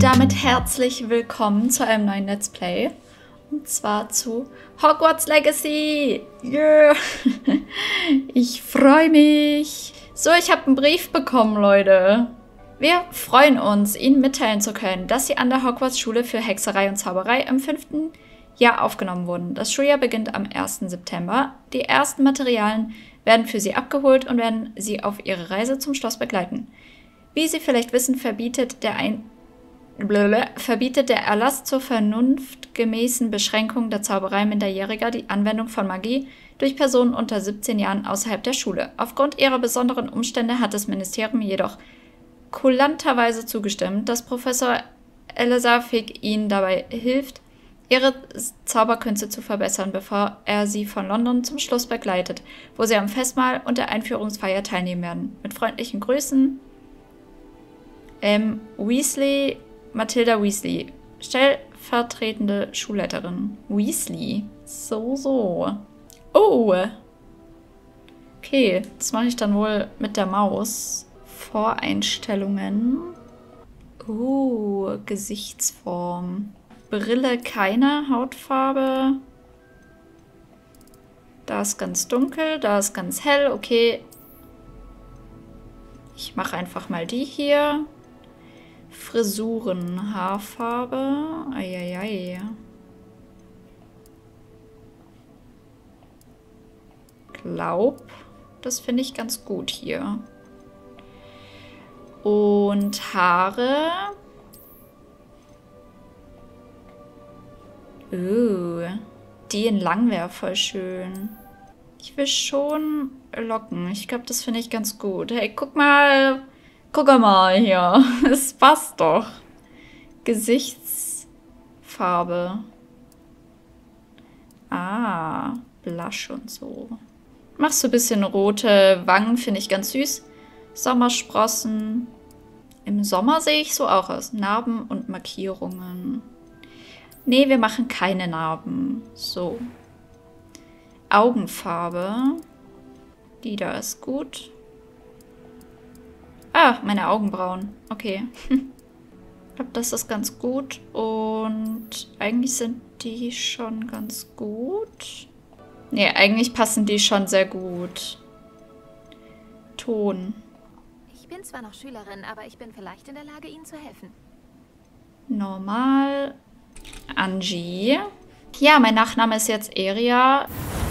damit herzlich willkommen zu einem neuen Let's Play. Und zwar zu Hogwarts Legacy. Yeah. Ich freue mich. So, ich habe einen Brief bekommen, Leute. Wir freuen uns, Ihnen mitteilen zu können, dass Sie an der Hogwarts-Schule für Hexerei und Zauberei im 5. Jahr aufgenommen wurden. Das Schuljahr beginnt am 1. September. Die ersten Materialien werden für Sie abgeholt und werden Sie auf Ihre Reise zum Schloss begleiten. Wie Sie vielleicht wissen, verbietet der Erlass zur vernunftgemäßen Beschränkung der Zauberei Minderjähriger die Anwendung von Magie durch Personen unter 17 Jahren außerhalb der Schule. Aufgrund ihrer besonderen Umstände hat das Ministerium jedoch kulanterweise zugestimmt, dass Professor Eleazar Fig ihnen dabei hilft, ihre Zauberkünste zu verbessern, bevor er sie von London zum Schloss begleitet, wo sie am Festmahl und der Einführungsfeier teilnehmen werden. Mit freundlichen Grüßen, Weasley, Matilda Weasley, stellvertretende Schulleiterin. Weasley. So. Oh. Okay, das mache ich dann wohl mit der Maus. Voreinstellungen. Oh, Gesichtsform. Brille keine Hautfarbe. Da ist ganz dunkel, da ist ganz hell. Okay. Ich mache einfach mal die hier. Frisuren, Haarfarbe. Eieiei. Glaub, das finde ich ganz gut hier. Und Haare. Die in lang wäre voll schön. Ich will schon Locken. Ich glaube, das finde ich ganz gut. Hey, guck mal. Guck mal hier. Es passt doch. Gesichtsfarbe. Ah, Blush und so. Machst du ein bisschen rote Wangen, finde ich ganz süß. Sommersprossen. Im Sommer sehe ich so auch aus. Narben und Markierungen. Nee, wir machen keine Narben. So. Augenfarbe. Die da ist gut. Ah, meine Augenbrauen. Okay. Ich glaube, das ist ganz gut. Und eigentlich sind die schon ganz gut. Nee, eigentlich passen die schon sehr gut. Ton. Ich bin zwar noch Schülerin, aber ich bin vielleicht in der Lage, Ihnen zu helfen. Normal. Angie. Ja, mein Nachname ist jetzt Eria.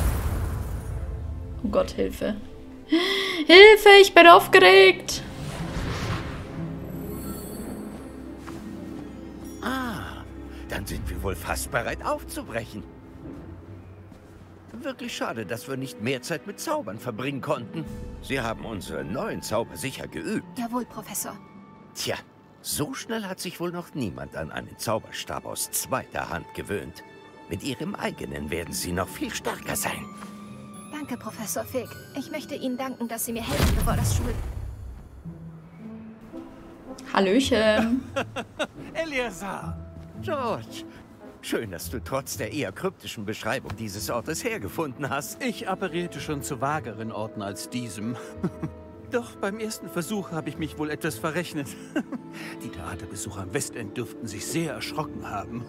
Oh Gott, Hilfe. Hilfe, ich bin aufgeregt. Dann sind wir wohl fast bereit aufzubrechen. Wirklich schade, dass wir nicht mehr Zeit mit Zaubern verbringen konnten. Sie haben unseren neuen Zauber sicher geübt. Jawohl, Professor. Tja, so schnell hat sich wohl noch niemand an einen Zauberstab aus zweiter Hand gewöhnt. Mit Ihrem eigenen werden Sie noch viel stärker sein. Danke, Professor Fig. Ich möchte Ihnen danken, dass Sie mir helfen, bevor das Schul... Hallöchen. Eleazar! George, schön, dass du trotz der eher kryptischen Beschreibung dieses Ortes hergefunden hast. Ich apparierte schon zu vageren Orten als diesem. Doch beim ersten Versuch habe ich mich wohl etwas verrechnet. Die Theaterbesucher am Westend dürften sich sehr erschrocken haben.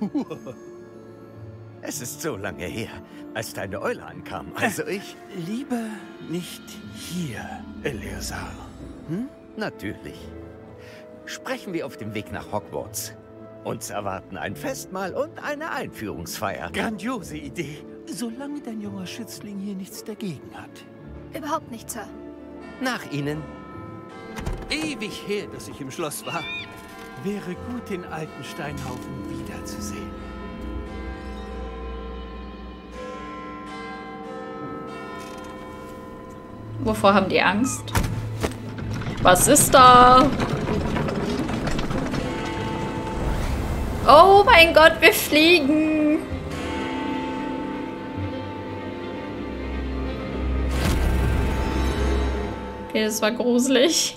Es ist so lange her, als deine Eule ankam, also ich... Lieber nicht hier, Eleazar. Hm? Natürlich. Sprechen wir auf dem Weg nach Hogwarts. Uns erwarten ein Festmahl und eine Einführungsfeier. Grandiose Idee, solange dein junger Schützling hier nichts dagegen hat. Überhaupt nicht, Sir. Nach Ihnen. Ewig her, dass ich im Schloss war. Wäre gut, den alten Steinhaufen wiederzusehen. Wovor haben die Angst? Was ist da? Oh mein Gott, wir fliegen. Okay, das war gruselig.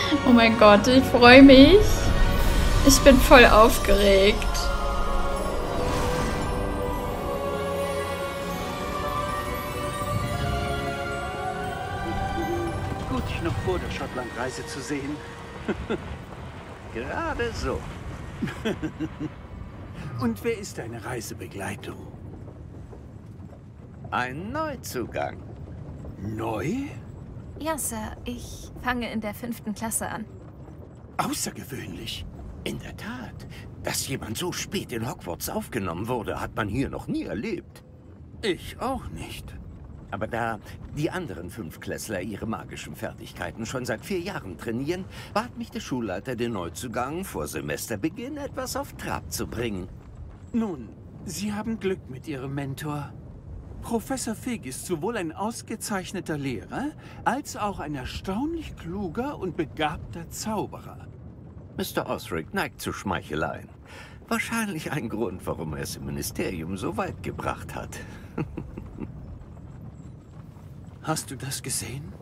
Oh mein Gott, ich freue mich. Ich bin voll aufgeregt. Gut, dich noch vor der Schottlandreise zu sehen. Gerade so. Und wer ist deine Reisebegleitung? Ein Neuzugang. Neu? Ja, Sir. Ich fange in der 5. Klasse an. Außergewöhnlich. In der Tat. Dass jemand so spät in Hogwarts aufgenommen wurde, hat man hier noch nie erlebt. Ich auch nicht. Aber da die anderen 5-Klässler ihre magischen Fertigkeiten schon seit 4 Jahren trainieren, bat mich der Schulleiter, den Neuzugang vor Semesterbeginn etwas auf Trab zu bringen. Nun, Sie haben Glück mit Ihrem Mentor. Professor Fig ist sowohl ein ausgezeichneter Lehrer, als auch ein erstaunlich kluger und begabter Zauberer. Mr. Osric neigt zu Schmeicheleien. Wahrscheinlich ein Grund, warum er es im Ministerium so weit gebracht hat. Hast du das gesehen?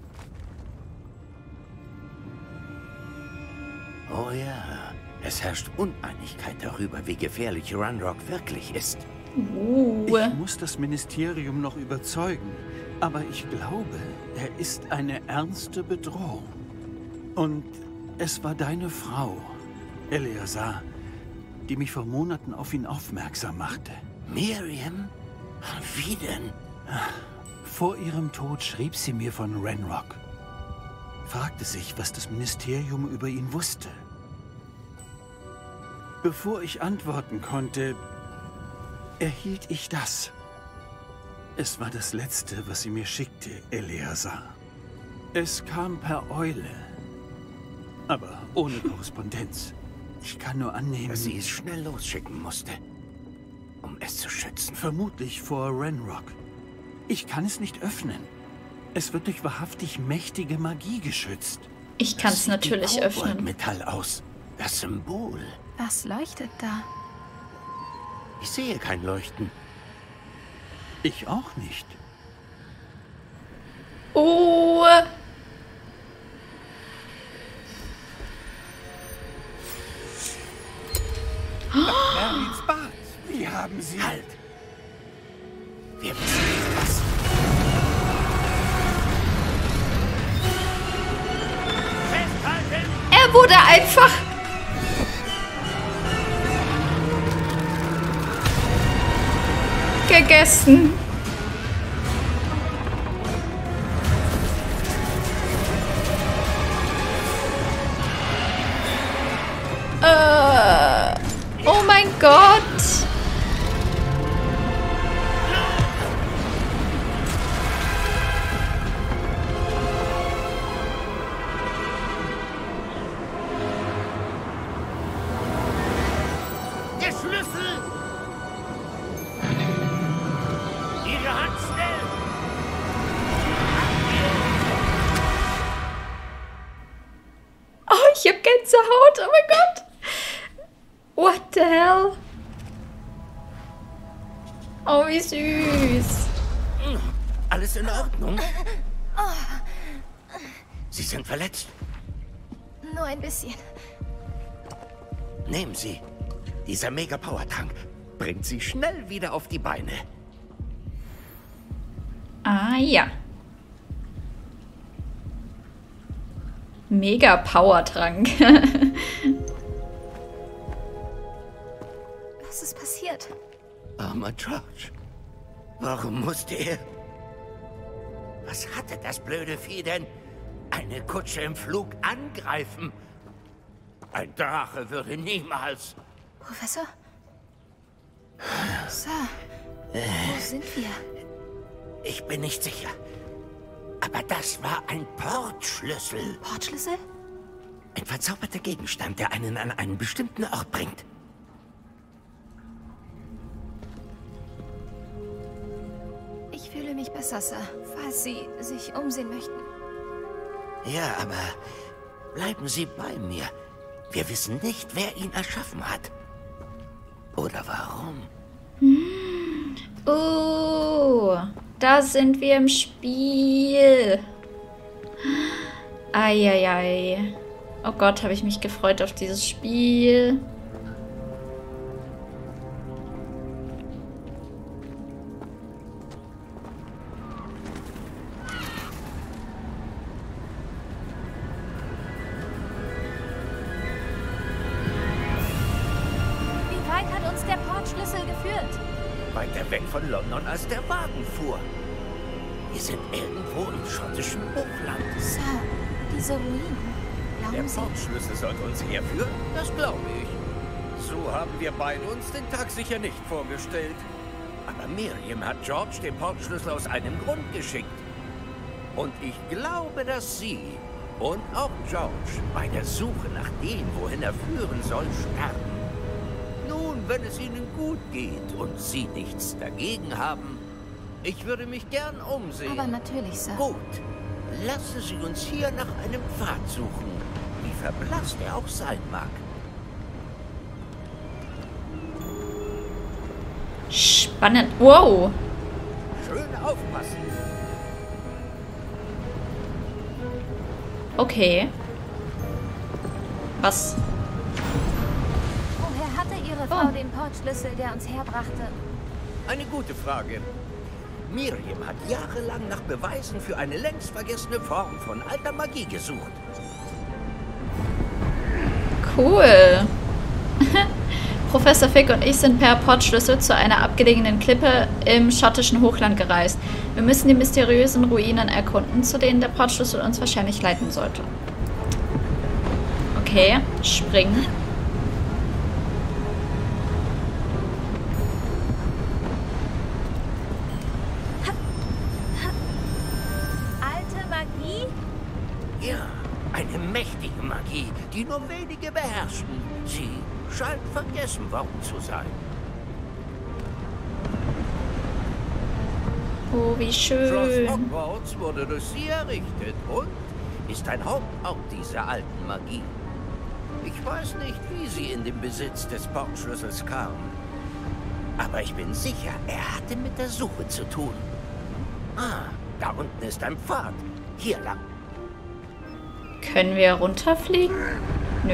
Oh ja, es herrscht Uneinigkeit darüber, wie gefährlich Ranrock wirklich ist. Ich muss das Ministerium noch überzeugen, aber ich glaube, er ist eine ernste Bedrohung. Und es war deine Frau, Eleazar, die mich vor Monaten auf ihn aufmerksam machte. Miriam? Wie denn? Vor ihrem Tod schrieb sie mir von Ranrock. Fragte sich, was das Ministerium über ihn wusste. Bevor ich antworten konnte, erhielt ich das. Es war das Letzte, was sie mir schickte, Eleazar. Es kam per Eule, aber ohne Korrespondenz. Ich kann nur annehmen, Dass sie es schnell losschicken musste, um es zu schützen. vermutlich vor Ranrock. Ich kann es nicht öffnen. Es wird durch wahrhaftig mächtige Magie geschützt. Ich kann es natürlich öffnen. Metall aus. Das Symbol. Was leuchtet da? Ich sehe kein Leuchten. Ich auch nicht. Oh. Merlins Bad. Wie haben Sie... Halt! Wir müssen nicht was. Festhalten! Er wurde einfach... gegessen. Oh mein Gott. Der Schlüssel! Ihre Hand schnell! Oh, ich hab Gänsehaut. Oh mein Gott. What the hell? Oh, wie süß. Alles in Ordnung? Sie sind verletzt. Nur ein bisschen. Nehmen Sie. Dieser Mega-Power-Trank bringt Sie schnell wieder auf die Beine. Ah, ja. Mega Powertrank. Was ist passiert? Armer George. Warum musste er... Was hatte das blöde Vieh denn? Eine Kutsche im Flug angreifen? Ein Drache würde niemals... Professor? Sir, wo sind wir? Ich bin nicht sicher. Aber das war ein Portschlüssel. Portschlüssel? Ein verzauberter Gegenstand, der einen an einen bestimmten Ort bringt. Ich fühle mich besser, Sir, falls Sie sich umsehen möchten. Ja, aber bleiben Sie bei mir. Wir wissen nicht, wer ihn erschaffen hat. Oder warum. Da sind wir im Spiel. Eieiei. Oh Gott, habe ich mich gefreut auf dieses Spiel. Wie weit hat uns der Portschlüssel geführt? Weiter weg von London, als der Wagen fuhr. Wir sind irgendwo im schottischen Hochland. Sir, diese Ruinen. Der Glauben Sie? Portschlüssel sollte uns herführen? Das glaube ich. So haben wir beide uns den Tag sicher nicht vorgestellt. Aber Miriam hat George den Portschlüssel aus einem Grund geschickt. Und ich glaube, dass sie und auch George bei der Suche nach dem, wohin er führen soll, sterben. Nun, wenn es ihnen gut geht und sie nichts dagegen haben, ich würde mich gern umsehen. Aber natürlich, Sir. Gut, lassen Sie uns hier nach einem Pfad suchen, wie verblasst er auch sein mag. Spannend. Wow. Schön aufpassen. Okay. Was? Woher hatte Ihre Frau den Portschlüssel, der uns herbrachte? Eine gute Frage. Miriam hat jahrelang nach Beweisen für eine längst vergessene Form von alter Magie gesucht. Cool. Professor Fig und ich sind per Portschlüssel zu einer abgelegenen Klippe im schottischen Hochland gereist. Wir müssen die mysteriösen Ruinen erkunden, zu denen der Portschlüssel uns wahrscheinlich leiten sollte. Okay, springen. Alte Magie? Ja, eine mächtige Magie, die nur wenige beherrschen. Sie scheint vergessen worden zu sein. Oh, wie Schloss schön. Hogwarts wurde durch sie errichtet und ist ein Hauptort dieser alten Magie. Ich weiß nicht, wie sie in den Besitz des Portschlüssels kam. Aber ich bin sicher, er hatte mit der Suche zu tun. Ah, da unten ist ein Pfad. Hier lang. Können wir runterfliegen? Nö.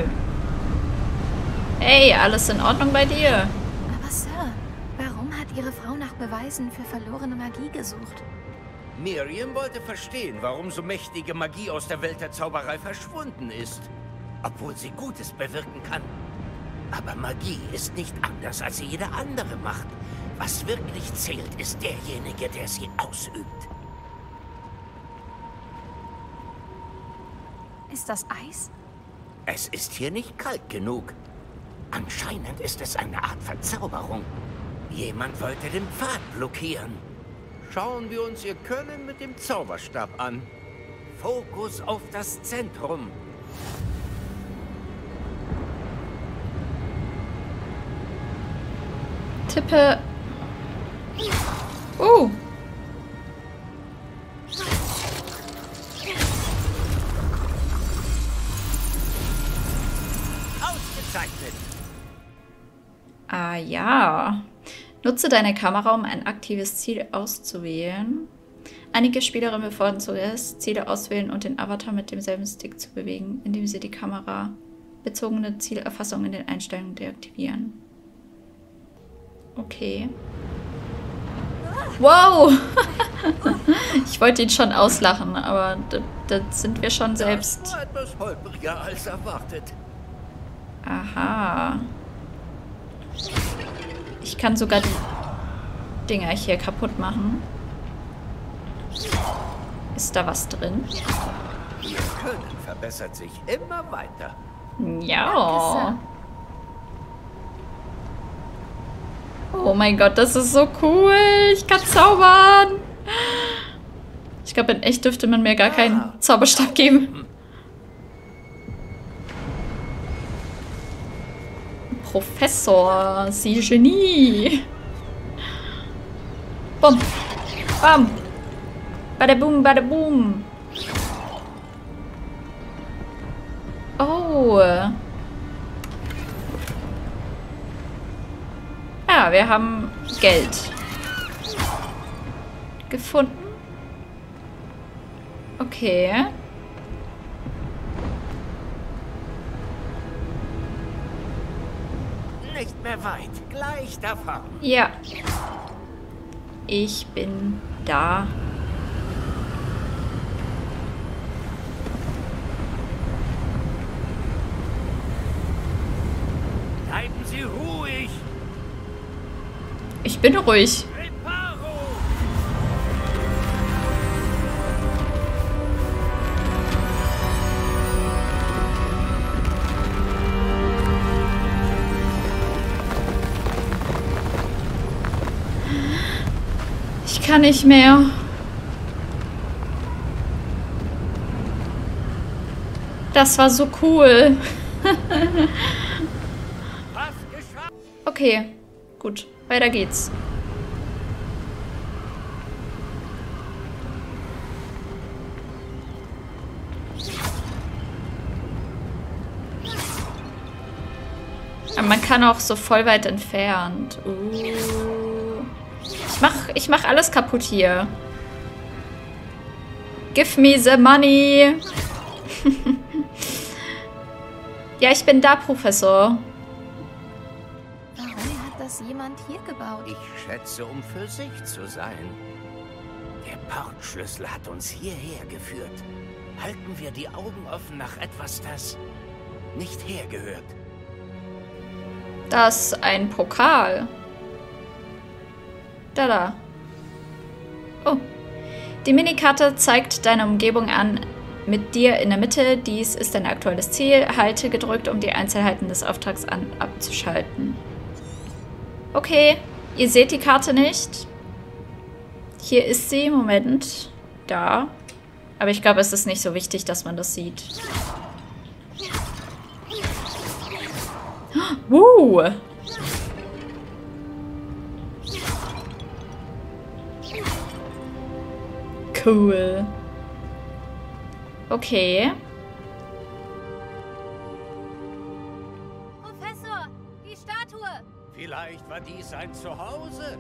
Hey, alles in Ordnung bei dir? Aber Sir, warum hat Ihre Frau nach Beweisen für verlorene Magie gesucht? Miriam wollte verstehen, warum so mächtige Magie aus der Welt der Zauberei verschwunden ist. Obwohl sie Gutes bewirken kann. Aber Magie ist nicht anders als jede andere Macht. Was wirklich zählt, ist derjenige, der sie ausübt. Ist das Eis? Es ist hier nicht kalt genug. Anscheinend ist es eine Art Verzauberung. Jemand wollte den Pfad blockieren. Schauen wir uns ihr Können mit dem Zauberstab an. Fokus auf das Zentrum. Tippe. Ausgezeichnet. Ah ja. Nutze deine Kamera, um ein aktives Ziel auszuwählen. Einige Spielerinnen bevorzugen es, Ziele auswählen und den Avatar mit demselben Stick zu bewegen, indem sie die kamerabezogene Zielerfassung in den Einstellungen deaktivieren. Okay. Wow! Ich wollte ihn schon auslachen, aber da sind wir schon selbst. Das war etwas holpriger als erwartet. Aha. Ich kann sogar die Dinger hier kaputt machen. Ist da was drin? Ihr Können verbessert sich immer weiter. Ja. Oh mein Gott, das ist so cool. Ich kann zaubern. Ich glaube, in echt dürfte man mir gar keinen Zauberstab geben. Professor, Sie Genie. Bum. Bam. Bada boom, bada boom. Oh. Ja, wir haben Geld gefunden. Okay. Nicht mehr weit. Gleich davon. Ja. Ich bin da. Bleiben Sie ruhig. Ich bin ruhig. Reparo. Ich kann nicht mehr. Das war so cool. Okay, gut. Weiter geht's. Aber man kann auch so voll weit entfernt. Ich mach alles kaputt hier. Give me the money. Ja, ich bin da, Professor. Warum hat das jemand hier gebaut? Ich schätze, um für sich zu sein. Der Portschlüssel hat uns hierher geführt. Halten wir die Augen offen nach etwas, das nicht hergehört. Das ist ein Pokal. Da. Oh. Die Minikarte zeigt deine Umgebung an. Mit dir in der Mitte. Dies ist dein aktuelles Ziel. Halte gedrückt, um die Einzelheiten des Auftrags abzuschalten. Okay. Ihr seht die Karte nicht. Hier ist sie. Moment. Da. Aber ich glaube, es ist nicht so wichtig, dass man das sieht. Cool. Okay. Professor, die Statue! Vielleicht war dies ein Zuhause.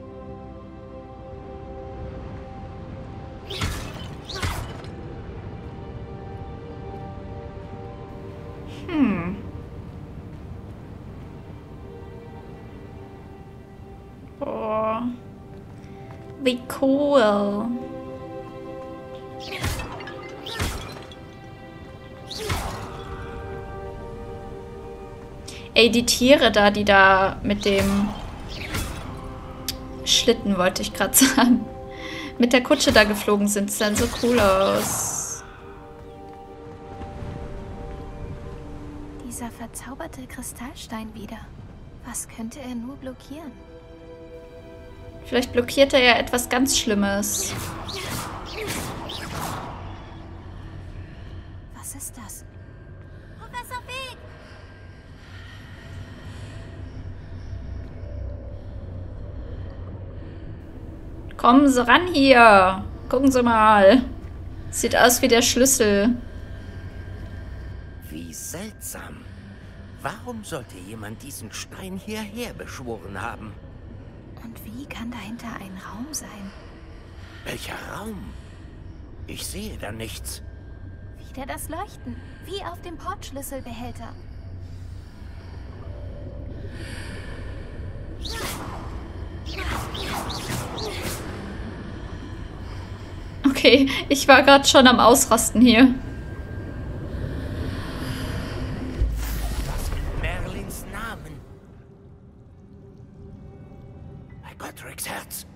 Oh. Wie cool. Ey, die Tiere da, die da mit dem Schlitten, wollte ich gerade sagen, mit der Kutsche da geflogen sind, sahen so cool aus. Dieser verzauberte Kristallstein wieder. Was könnte er nur blockieren? Vielleicht blockiert er ja etwas ganz Schlimmes. Was ist das? Professor Fig! Kommen Sie ran hier. Gucken Sie mal. Sieht aus wie der Schlüssel. Wie seltsam. Warum sollte jemand diesen Stein hierher beschworen haben? Und wie kann dahinter ein Raum sein? Welcher Raum? Ich sehe da nichts. Wieder das Leuchten, wie auf dem Portschlüsselbehälter. Okay, ich war gerade schon am Ausrasten hier. Was mit Merlins Namen? Bei Godric's Herz.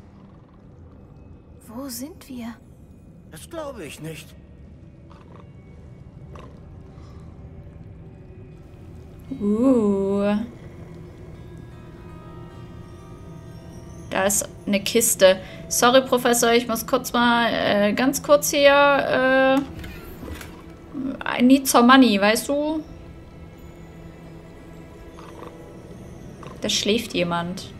Wo sind wir? Das glaube ich nicht. Da ist eine Kiste. Sorry, Professor, ich muss kurz mal, ganz kurz hier, I need some money, weißt du? Da schläft jemand.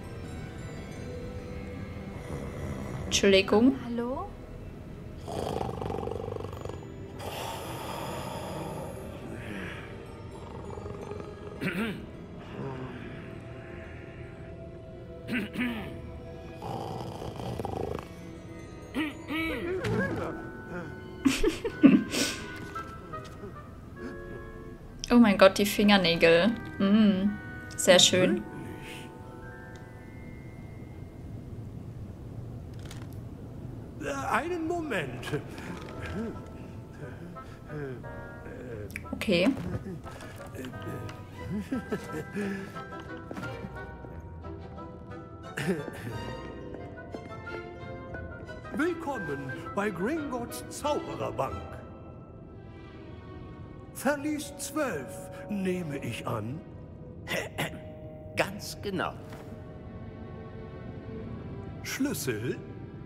Entschuldigung. Hallo? Oh mein Gott, die Fingernägel. Sehr schön. Einen Moment. Okay. Willkommen bei Gringotts Zaubererbank. Verlies 12, nehme ich an. Ganz genau. Schlüssel?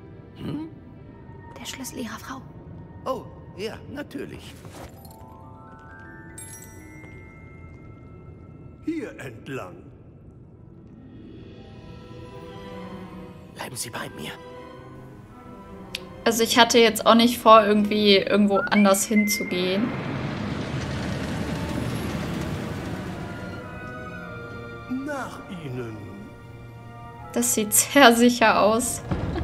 Der Schlüssel Ihrer Frau. Oh, ja, natürlich. Hier entlang. Bleiben Sie bei mir. Also ich hatte jetzt auch nicht vor, irgendwie irgendwo anders hinzugehen. Nach Ihnen. Das sieht sehr sicher aus.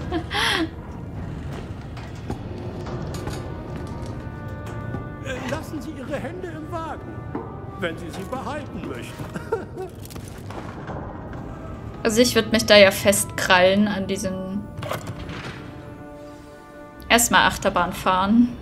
Lassen Sie Ihre Hände im Wagen, wenn Sie sie behalten möchten. Also ich würde mich da ja festkrallen an diesen... Erstmal Achterbahn fahren.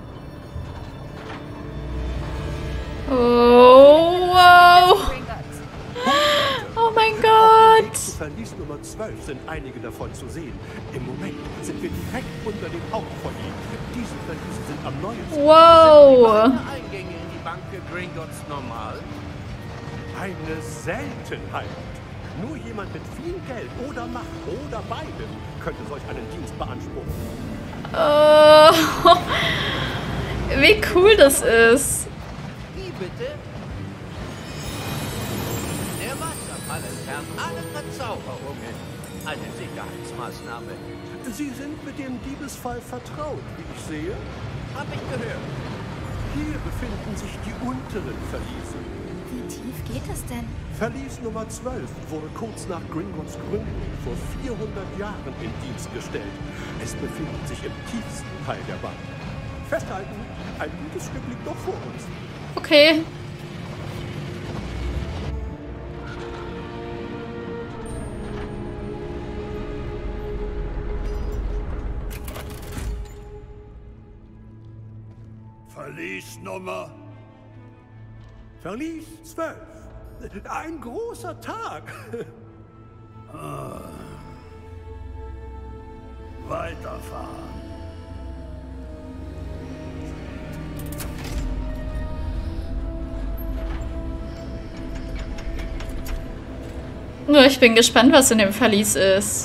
Oh, wow. Oh mein Gott. Verlies Nummer 12 sind einige davon zu sehen. Im Moment sind wir direkt unter dem Hauptfoyer. Diese Verliese sind am neuesten. Wow. Alle Eingänge in die Bank für Gringotts normal? Eine Seltenheit. Nur jemand mit viel Geld oder Macht oder beidem könnte solch einen Dienst beanspruchen. Oh, wie cool das ist. Wie bitte? Der Wasserfall entfernt alle Verzauberungen. Eine Sicherheitsmaßnahme. Sie sind mit dem Diebesfall vertraut, wie ich sehe. Hab ich gehört. Hier befinden sich die unteren Verliese. Wie tief geht es denn? Verlies Nummer 12 wurde kurz nach Gringotts Gründung vor 400 Jahren in Dienst gestellt. Es befindet sich im tiefsten Teil der Bank. Festhalten, ein gutes Stück liegt noch vor uns. Okay. Verliesnummer. Verlies 12. Ein großer Tag. Weiterfahren. Nur ich bin gespannt, was in dem Verlies ist.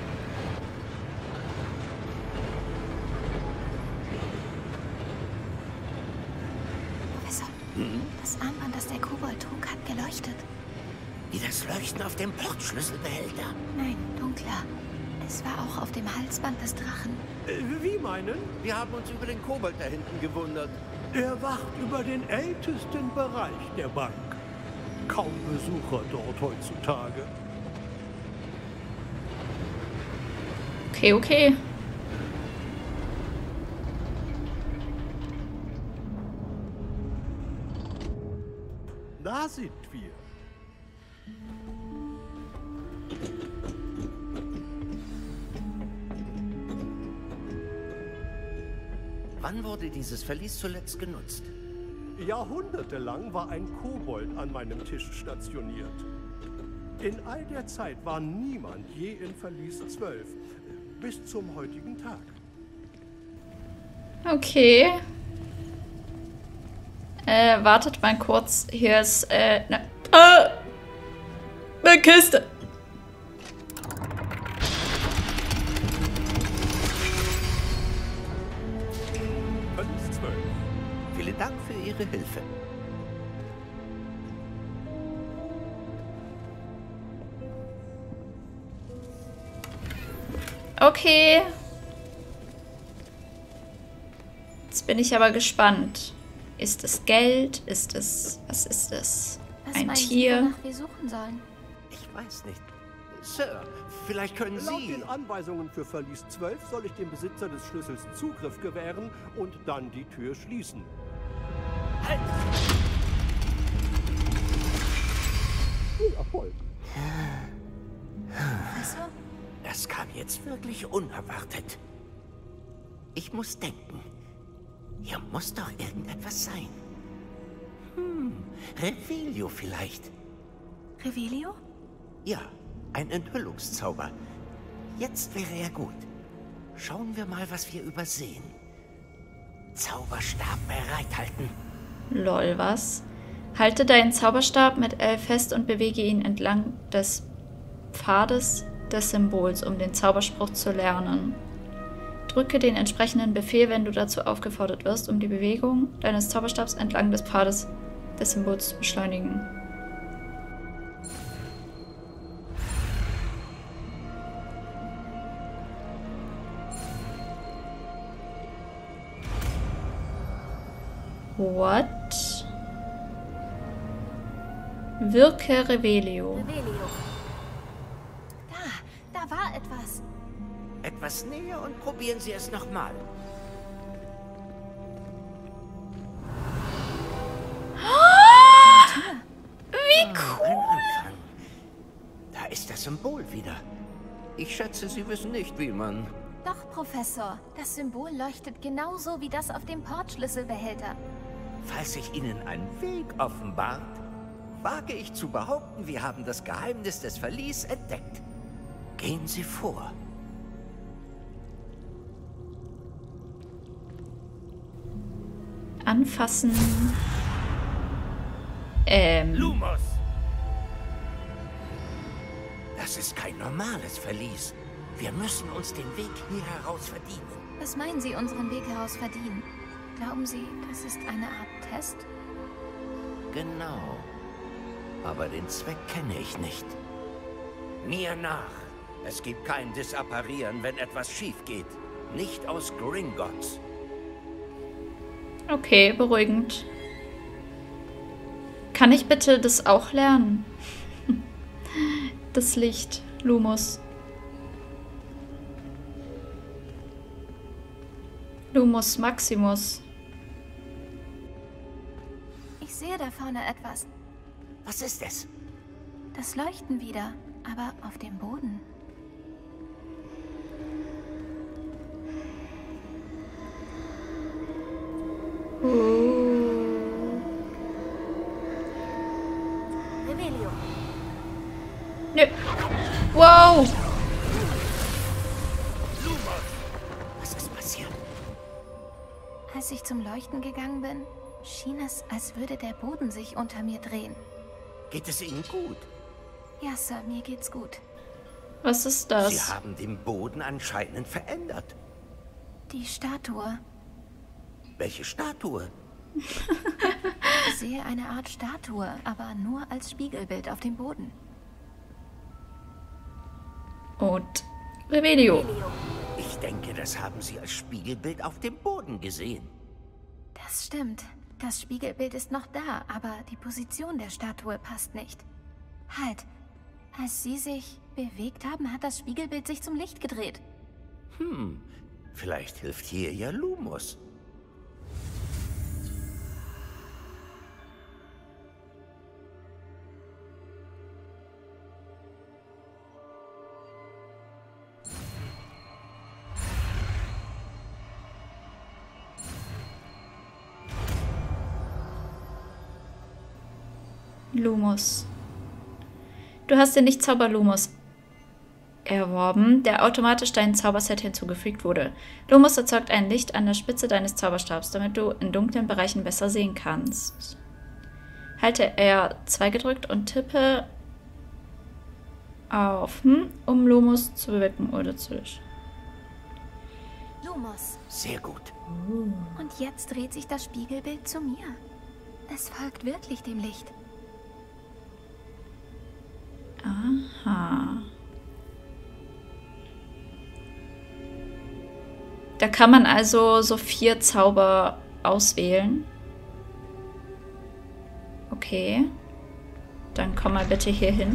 Professor, das Armband, das der Kobold trug, hat geleuchtet. Wie das Leuchten auf dem Portschlüsselbehälter. Nein, dunkler. Es war auch auf dem Halsband des Drachen. Wie meinen? Wir haben uns über den Kobold da hinten gewundert. Er wacht über den ältesten Bereich der Bank. Kaum Besucher dort heutzutage. Okay, okay. Da sind wir. Wann wurde dieses Verlies zuletzt genutzt? Jahrhundertelang war ein Kobold an meinem Tisch stationiert. In all der Zeit war niemand je in Verlies 12. Bis zum heutigen Tag. Okay. Wartet mal kurz. Hier ist, eine Kiste. Verlies 12. Vielen Dank für Ihre Hilfe. Okay. Jetzt bin ich aber gespannt. Ist es Geld? Ist es... Was ist es? Was Ein meinen Sie, Tier? wonach wir suchen sollen? Ich weiß nicht. Sir, vielleicht können Laut Sie... den Anweisungen für Verlies 12 soll ich dem Besitzer des Schlüssels Zugriff gewähren und dann die Tür schließen. Halt! Viel Erfolg. Professor? Das kam jetzt wirklich unerwartet. Ich muss denken. Hier muss doch irgendetwas sein. Revelio vielleicht. Revelio? Ja, ein Enthüllungszauber. Jetzt wäre er gut. Schauen wir mal, was wir übersehen. Zauberstab bereithalten. Lol, was? Halte deinen Zauberstab mit L fest und bewege ihn entlang des Pfades des Symbols, um den Zauberspruch zu lernen. Drücke den entsprechenden Befehl, wenn du dazu aufgefordert wirst, um die Bewegung deines Zauberstabs entlang des Pfades des Symbols zu beschleunigen. What? Wirke Revelio. Revelio. Da war etwas. Etwas näher und probieren Sie es nochmal. Wie cool! Ein Anfang. Da ist das Symbol wieder. Ich schätze, Sie wissen nicht, wie man... Doch, Professor. Das Symbol leuchtet genauso wie das auf dem Portschlüsselbehälter. Falls sich Ihnen ein Weg offenbart, wage ich zu behaupten, wir haben das Geheimnis des Verlies entdeckt. Gehen Sie vor. Anfassen. Lumos! Das ist kein normales Verlies. Wir müssen uns den Weg hier heraus verdienen. Was meinen Sie, unseren Weg heraus verdienen? Glauben Sie, das ist eine Art Test? Genau. Aber den Zweck kenne ich nicht. Mir nach. Es gibt kein Disapparieren, wenn etwas schief geht. Nicht aus Gringotts. Okay, beruhigend. Kann ich bitte das auch lernen? Das Licht, Lumos. Lumos Maximus. Ich sehe da vorne etwas. Was ist es? Das Leuchten wieder, aber auf dem Boden. Revelio. Nö. Wow. Was ist passiert? Als ich zum Leuchten gegangen bin, schien es, als würde der Boden sich unter mir drehen. Geht es Ihnen gut? Ja, Sir, mir geht's gut. Was ist Sie das? haben den Boden anscheinend verändert. Die Statue. Welche Statue? Ich sehe eine Art Statue, aber nur als Spiegelbild auf dem Boden. Und Revelio. Ich denke, das haben Sie als Spiegelbild auf dem Boden gesehen. Das stimmt. Das Spiegelbild ist noch da, aber die Position der Statue passt nicht. Halt. Als Sie sich bewegt haben, hat das Spiegelbild sich zum Licht gedreht. Vielleicht hilft hier ja Lumos. Lumos. Du hast den Lichtzauber Lumos erworben, der automatisch deinem Zauberset hinzugefügt wurde. Lumos erzeugt ein Licht an der Spitze deines Zauberstabs, damit du in dunklen Bereichen besser sehen kannst. Halte R2 gedrückt und tippe auf, um Lumos zu bewirken oder zu löschen. Lumos. Sehr gut. Und jetzt dreht sich das Spiegelbild zu mir. Es folgt wirklich dem Licht. Aha. Da kann man also so 4 Zauber auswählen. Okay. Dann komm mal bitte hier hin.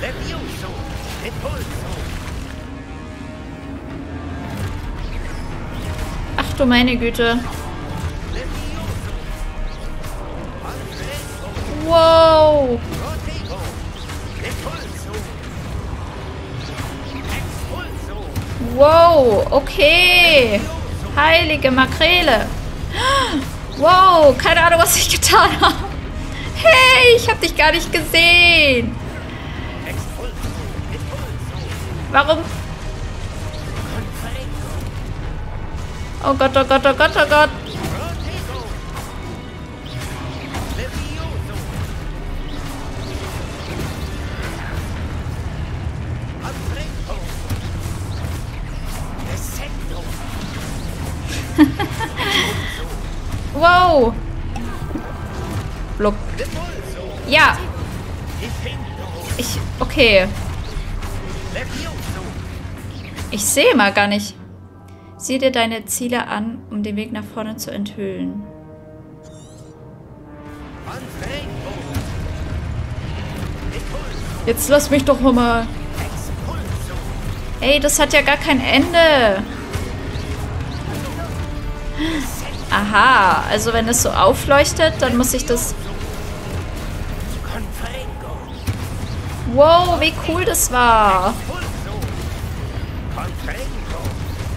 Levioso! Repulso! Ach du meine Güte. Levioso! Manfredo! Wow. Protego! Repulso! Expulso! Wow, okay. Heilige Makrele. Wow, keine Ahnung, was ich getan habe. Hey, ich habe dich gar nicht gesehen. Expulso! Repulso! Warum? Confrego! Oh Gott, oh Gott, oh Gott, oh Gott. Protego! Levioso! Manfredo! Descendo! Wow. Block. Repulso! Ja, Defendo! okay. Levioso! Ich sehe mal gar nicht. Sieh dir deine Ziele an, um den Weg nach vorne zu enthüllen. Manfredo! Repulso! Jetzt lass mich doch mal. Expulso! Ey, das hat ja gar kein Ende. Aha, also wenn es so aufleuchtet, dann muss ich das... Confrego! Wow, wie cool das war. Expulso! Confrego!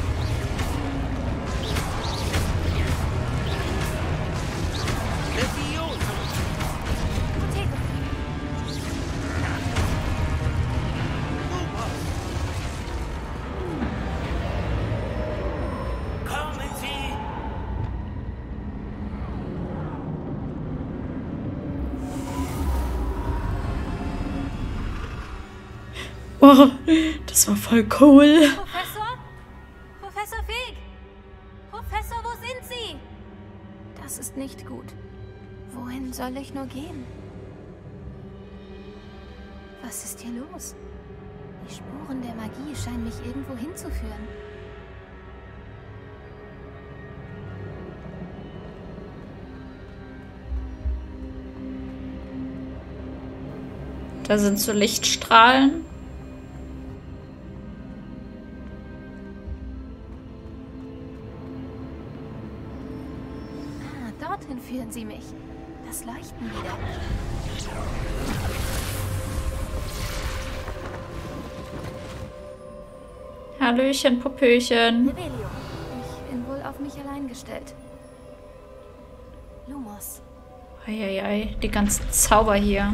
Levioso! Kommen Sie! Oh, das war voll cool. Professor? Professor Fig? Professor, wo sind Sie? Das ist nicht gut. Wohin soll ich nur gehen? Was ist hier los? Die Spuren der Magie scheinen mich irgendwo hinzuführen. Da sind so Lichtstrahlen. Ah, dorthin führen Sie mich. Das Leuchten wieder. Hallöchen, Popöchen. Rebellion. Ich bin wohl auf mich allein gestellt. Lumos. Eieiei, die ganzen Zauber hier.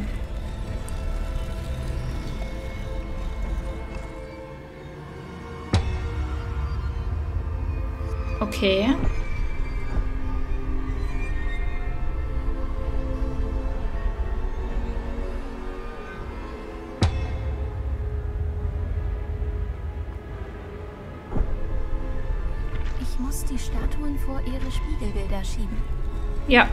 Okay. Ich muss die Statuen vor ihre Spiegelbilder schieben. Ja.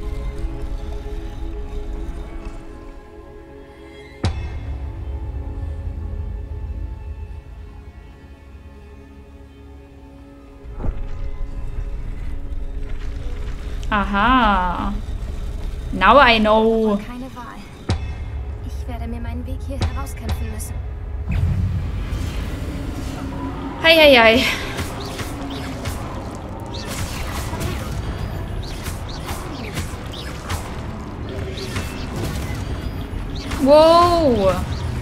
Aha. Now I know. Keine Wahl. Ich werde mir meinen Weg hier herauskämpfen müssen. Heieiei. Wow.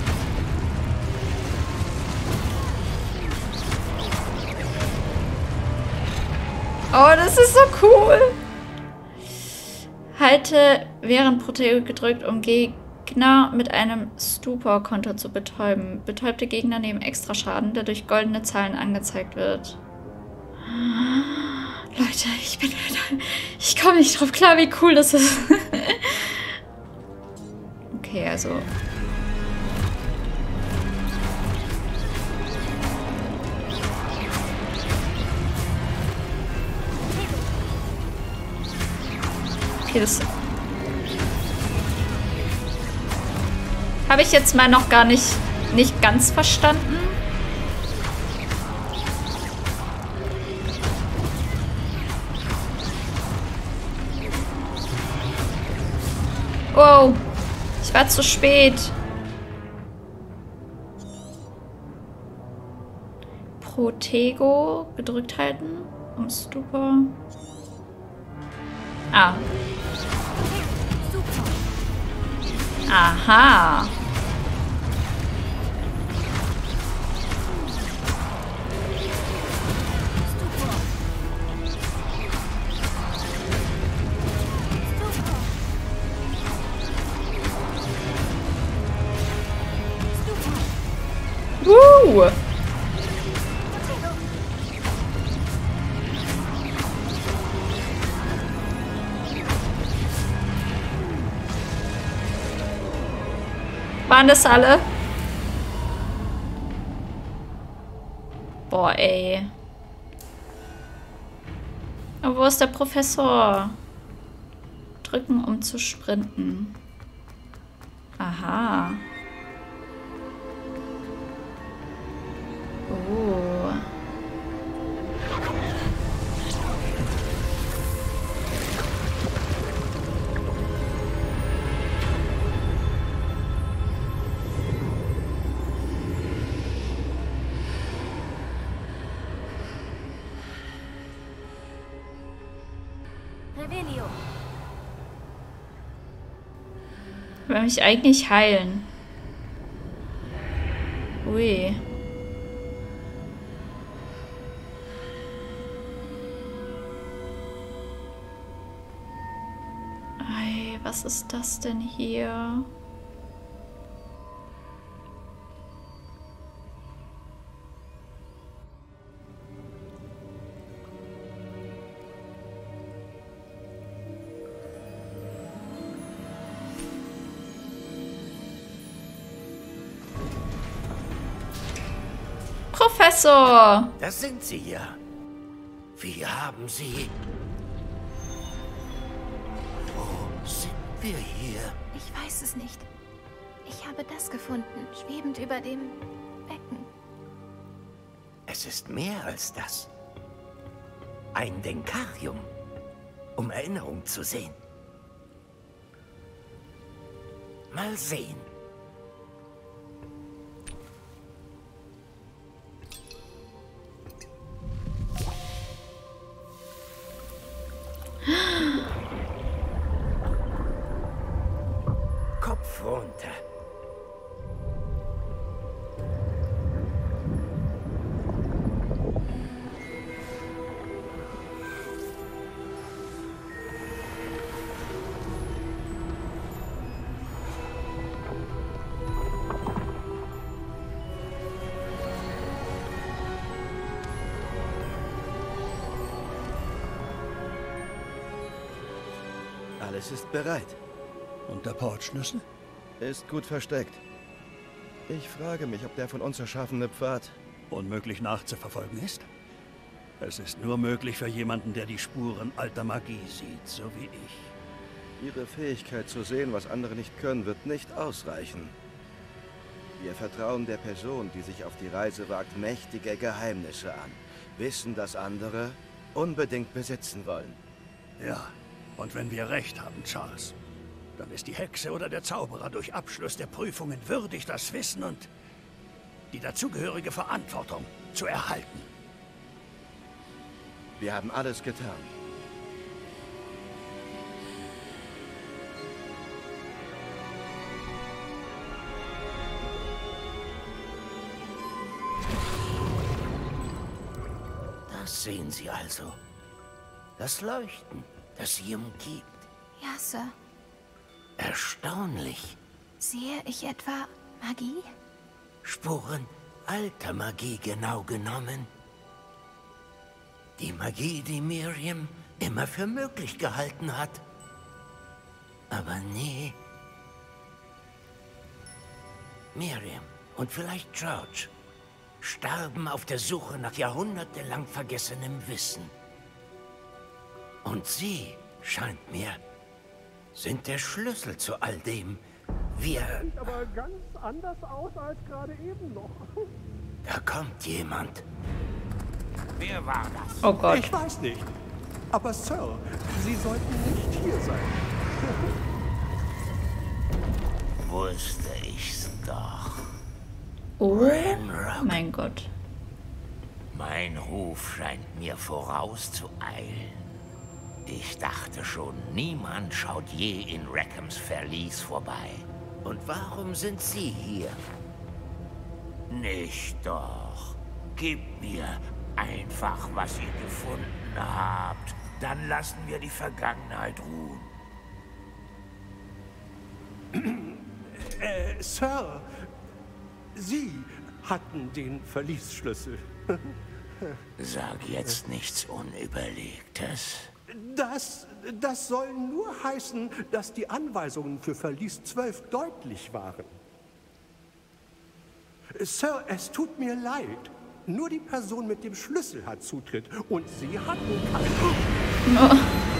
Oh, das ist so cool. Halte während Protego gedrückt, um Gegner mit einem Stupor-Konter zu betäuben. Betäubte Gegner nehmen extra Schaden, der durch goldene Zahlen angezeigt wird. Leute, ich komme nicht drauf klar, wie cool das ist. Okay, also... Okay, das... Habe ich jetzt mal noch gar nicht ganz verstanden. Wow, ich war zu spät. Protego gedrückt halten. Um Stupor. Ah. Aha. Woo! Waren das alle? Boah, ey. Aber wo ist der Professor? Drücken, um zu sprinten. Aha. Oh. Revelio. Ich will mich eigentlich heilen. Ui. Ei, was ist das denn hier? Professor! Da sind Sie ja. Wie haben Sie... Wo sind wir hier? Ich weiß es nicht. Ich habe das gefunden, schwebend über dem Becken. Es ist mehr als das. Ein Denkarium, um Erinnerung zu sehen. Mal sehen. Kopf runter. Alles ist bereit. Und der Portschlüssel? Ist gut versteckt. Ich frage mich, ob der von uns erschaffene Pfad... Unmöglich nachzuverfolgen ist? Es ist nur möglich für jemanden, der die Spuren alter Magie sieht, so wie ich. Ihre Fähigkeit zu sehen, was andere nicht können, wird nicht ausreichen. Wir vertrauen der Person, die sich auf die Reise wagt, mächtige Geheimnisse an. Wissen, dass andere unbedingt besitzen wollen. Ja, und wenn wir recht haben, Charles, dann ist die Hexe oder der Zauberer durch Abschluss der Prüfungen würdig, das Wissen und die dazugehörige Verantwortung zu erhalten. Wir haben alles getan. Das sehen Sie also. Das Leuchten, das sie umgibt. Ja, Sir. Erstaunlich. Sehe ich etwa Magie? Spuren alter Magie genau genommen. Die Magie, die Miriam immer für möglich gehalten hat. Aber nie. Miriam und vielleicht George starben auf der Suche nach jahrhundertelang vergessenem Wissen. Und sie, scheint mir, sind der Schlüssel zu all dem. Wir... Sieht aber ganz anders aus als gerade eben noch. Da kommt jemand. Wer war das? Oh Gott. Ich weiß nicht. Aber Sir, Sie sollten nicht hier sein. Wusste ich's doch. Oh Ranrock. mein Gott. Mein Ruf scheint mir vorauszueilen. Ich dachte schon, niemand schaut je in Rackhams Verlies vorbei. Und warum sind Sie hier? Nicht doch. Gebt mir einfach, was ihr gefunden habt. Dann lassen wir die Vergangenheit ruhen. Sir, Sie hatten den Verliesschlüssel. Sag jetzt nichts Unüberlegtes. Das soll nur heißen, dass die Anweisungen für Verlies 12 deutlich waren. Sir, es tut mir leid. Nur die Person mit dem Schlüssel hat Zutritt und Sie hatten keinen.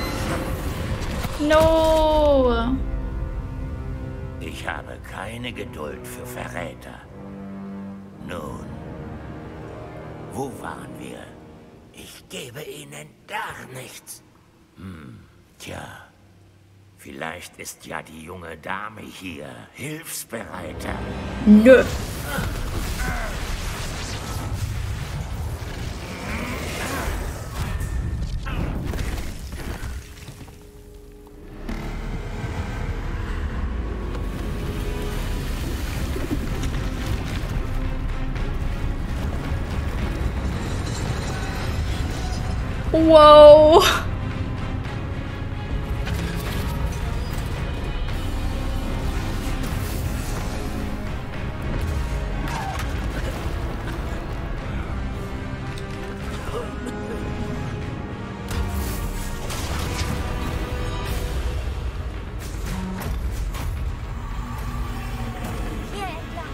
No! Ich habe keine Geduld für Verräter. Nun, wo waren wir? Ich gebe Ihnen gar nichts. Tja, vielleicht ist ja die junge Dame hier hilfsbereiter. Nö. Wow. Hier entlang.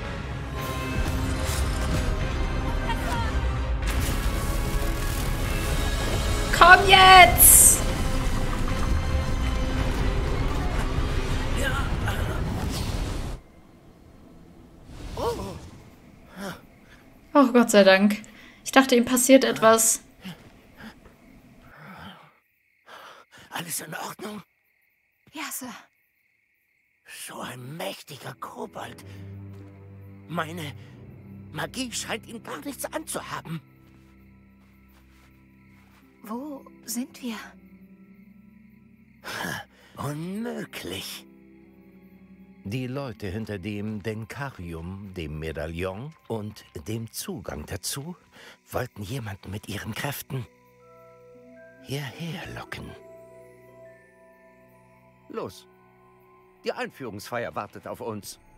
Komm jetzt! Oh, Gott sei Dank. Ich dachte, ihm passiert etwas. Alles in Ordnung? Ja, Sir. So ein mächtiger Kobold. Meine Magie scheint ihm gar nichts anzuhaben. Wo sind wir? Unmöglich. Die Leute hinter dem Denkarium, dem Medaillon und dem Zugang dazu wollten jemanden mit ihren Kräften hierher locken. Los. Die Einführungsfeier wartet auf uns.